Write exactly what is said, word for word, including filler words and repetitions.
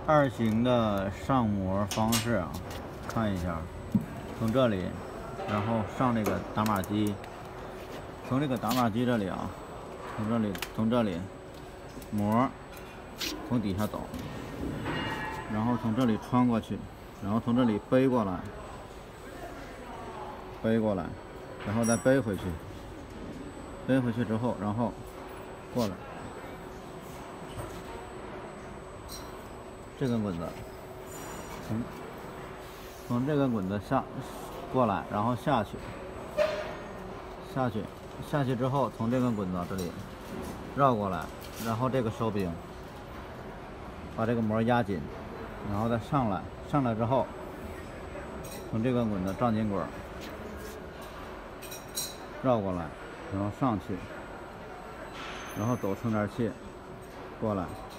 二型的上模方式啊，看一下，从这里，然后上这个打码机，从这个打码机这里啊，从这里从这里模从底下走，然后从这里穿过去，然后从这里背过来，背过来，然后再背回去，背回去之后，然后过来。 这根滚子，从从这根滚子下过来，然后下去，下去，下去之后，从这根滚子这里绕过来，然后这个手柄把这个膜压紧，然后再上来，上来之后，从这根滚子转紧滚，绕过来，然后上去，然后走充电器过来。